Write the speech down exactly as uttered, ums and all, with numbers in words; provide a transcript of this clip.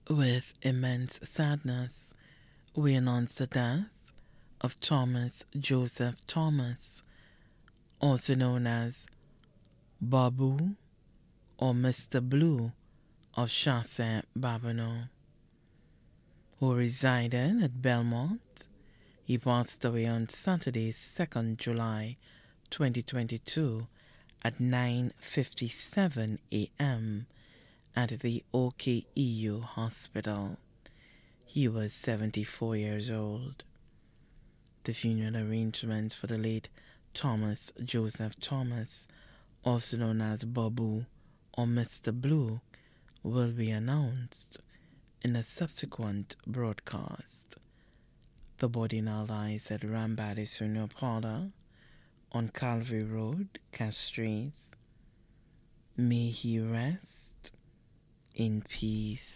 With immense sadness, we announce the death of Thomas Joseph Thomas, also known as Babu or Mister Blue of Chassé Babonneau, who resided at Belmont. He passed away on Saturday, second of July twenty twenty-two at nine fifty-seven a m at the O K E U hospital. He was seventy-four years old. The funeral arrangements for the late Thomas Joseph Thomas, also known as Babu or Mister Blue, will be announced in a subsequent broadcast. The body now lies at Rambadi Funeral Parlor on Calvary Road, Castries. May he rest in peace.